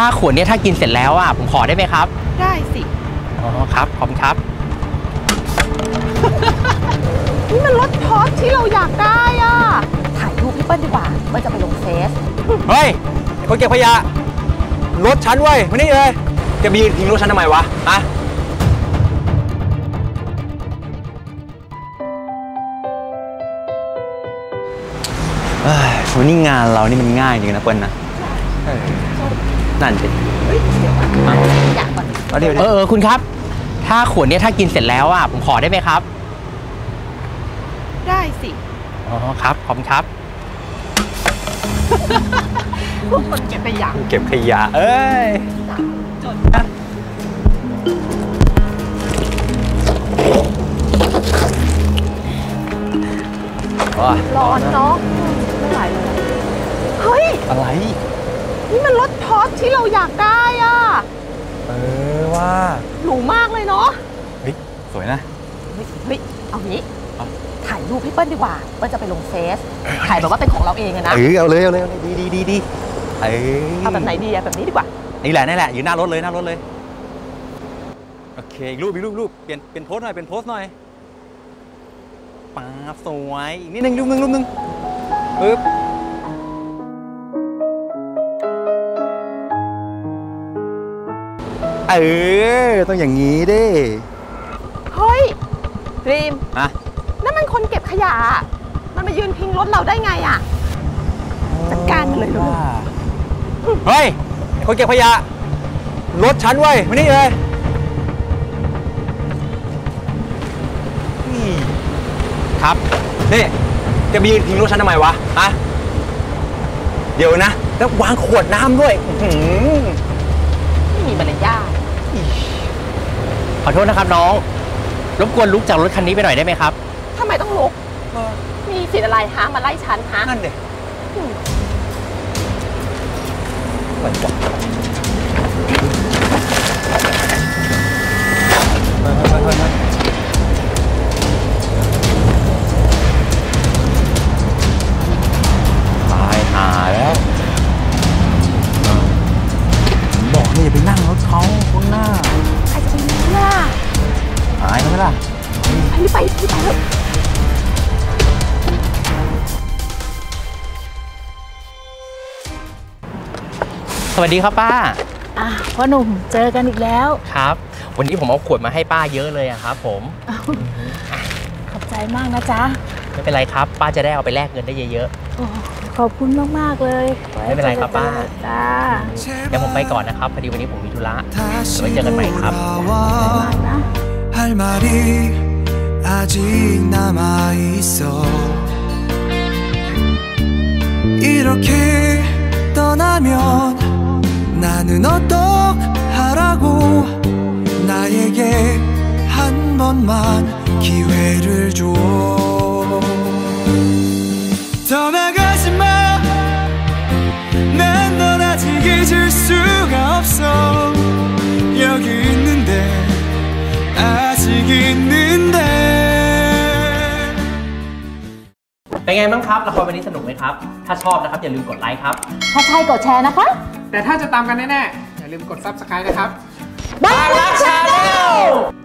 ถ้าขวดนี้ถ้ากินเสร็จแล้วผมขอได้ไหมครับได้สิอ๋อครับขอบคุณครับนี่มันรถพอร์ชที่เราอยากได้ถ่ายรูปพี่เปิ้ลดีกว่าเปิ้ลจะไปลงเฟซเฮ้ยคนเก็บขยะรถฉันเว้ยมานี่เลยจะไปยืนทิ้งรถฉันทำไมวะฮะวันนี้งานเรานี่มันง่ายจริงนะเปิ้ลนะนั่นสิอยากก่อนคุณครับถ้าขวดนี้ถ้ากินเสร็จแล้วผมขอได้ไหมครับได้สิอ๋อครับขอบคุณครับพวกคนเก็บขยะเอ้ยจดนะร้อนเนาะไม่ไหวเลยเฮ้ยอะไรนี่มันรถพอร์ชที่เราอยากได้ว่าหรูมากเลยเนาะเฮ้ยสวยนะเฮ้ยเอางี้ถ่ายรูปพี่เปิ้ลดีกว่าเปิ้ลจะไปลงเฟซถ่ายแบบว่าเป็นของเราเองนะเอาเลยดีเอาแบบไหนดีแบบนี้ดีกว่านี่แหละอยู่หน้ารถเลยโอเคอีกรูปเปลี่ยนโพสหน่อยป๊าบสวยอีกนิดนึงรูปนึงปึ๊บต้องอย่างนี้ดิเฮ้ยรีมนั่นมันคนเก็บขยะมันมายืนพิงรถเราได้ไงจัดการมันเลยลูกเฮ้ยคนเก็บขยะรถฉันเว้ยมานี่เลยครับนี่จะไปยืนทิ้งรถฉันทำไมวะฮะเดี๋ยวนะแล้ววางขวดน้ำด้วยไม่มีมารยาทขอโทษนะครับน้องรบกวนลุกจากรถคันนี้ไปหน่อยได้ไหมครับทำไมต้องลุกมีสิทธิ์อะไรมาไล่ฉันนั่นเด็กตายหาแล้วบอกนี่อย่าไปนั่งรถเขาข้างหน้าใครจะไปนั่งล่ะหายไหมล่ะไปแล้วสวัสดีครับป้าพ่อหนุ่มเจอกันอีกแล้วครับวันนี้ผมเอาขวดมาให้ป้าเยอะเลยครับผมขอบใจมากนะจ๊ะไม่เป็นไรครับป้าจะได้เอาไปแลกเงินได้เยอะๆขอบคุณมากๆเลยไม่เป็นไรครับป้าจ้าเดี๋ยวผมไปก่อนนะครับพอดีวันนี้ผมมีธุระไว้เจอกันใหม่ครับเป็นไงบ้างครับละครวันนี้สนุกไหมครับถ้าชอบนะครับอย่าลืมกดไลค์ครับถ้าใช่กดแชร์นะคะแต่ถ้าจะตามกันแน่ๆอย่าลืมกด Subscribe นะครับบางรักชาแนล